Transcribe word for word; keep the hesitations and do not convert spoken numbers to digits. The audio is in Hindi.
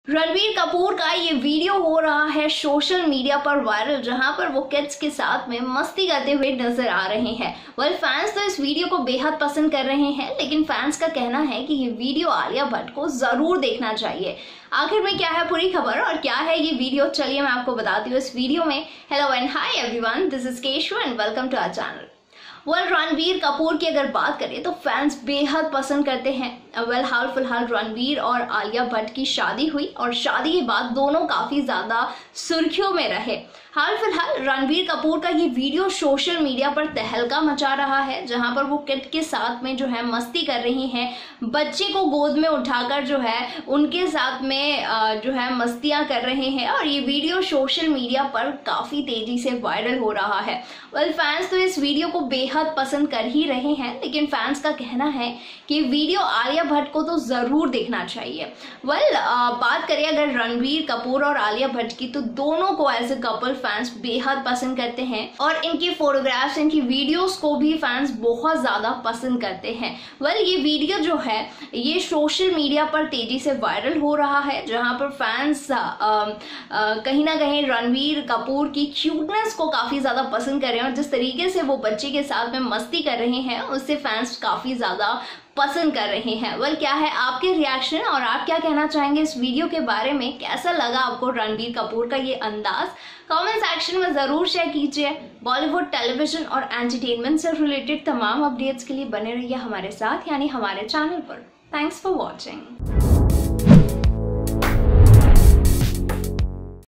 रणबीर कपूर का ये वीडियो हो रहा है सोशल मीडिया पर वायरल, जहां पर वो किड्स के साथ में मस्ती करते हुए नजर आ रहे हैं। वेल फैंस तो इस वीडियो को बेहद पसंद कर रहे हैं, लेकिन फैंस का कहना है कि ये वीडियो आलिया भट्ट को जरूर देखना चाहिए। आखिर में क्या है पूरी खबर और क्या है ये वीडियो, चलिए मैं आपको बताती हूँ इस वीडियो में। Hello and hi everyone, this is Keshav and welcome to our channel. Well Ranbir Kapoor की अगर बात करें तो फैंस बेहद पसंद करते हैं। वेल हाल फिलहाल रणबीर और आलिया भट्ट की शादी हुई और शादी के बाद दोनों काफी ज्यादा सुर्खियों में रहे। हाल फिलहाल रणबीर कपूर का ये वीडियो सोशल मीडिया पर तहलका मचा रहा है, जहां पर वो किड के साथ में जो है मस्ती कर रही हैं, बच्चे को गोद में उठाकर जो है उनके साथ में जो है मस्तियां कर रहे हैं और ये वीडियो सोशल मीडिया पर काफी तेजी से वायरल हो रहा है। वेल फैंस तो इस वीडियो को बेहद पसंद कर ही रहे हैं, लेकिन फैंस का कहना है कि वीडियो आलिया भट्ट को तो जरूर देखना चाहिए। वेल बात करें अगर रणबीर कपूर और आलिया भट्ट की, तो दोनों को एज ए कपल फैंस बेहद पसंद करते हैं और इनकी फोटोग्राफ्स, इनकी वीडियोस को भी फैंस बहुत ज्यादा पसंद करते हैं। वेल ये वीडियो जो है ये सोशल मीडिया पर तेजी से वायरल हो रहा है, जहां पर फैंस आ, आ, कहीं ना कहीं रणबीर कपूर की क्यूटनेस को काफी ज्यादा पसंद कर रहे हैं और जिस तरीके से वो बच्चे के साथ में मस्ती कर रहे हैं उससे फैंस काफी ज्यादा पसंद कर रहे हैं। वेल क्या है आपके रिएक्शन और आप क्या कहना चाहेंगे इस वीडियो के बारे में? कैसा लगा आपको रणबीर कपूर का ये अंदाज? कमेंट सेक्शन में जरूर शेयर कीजिए। बॉलीवुड, टेलीविजन और एंटरटेनमेंट से रिलेटेड तमाम अपडेट्स के लिए बने रहिए हमारे साथ, यानी हमारे चैनल पर। Thanks for watching.